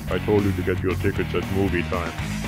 I told you to get your tickets at movie time.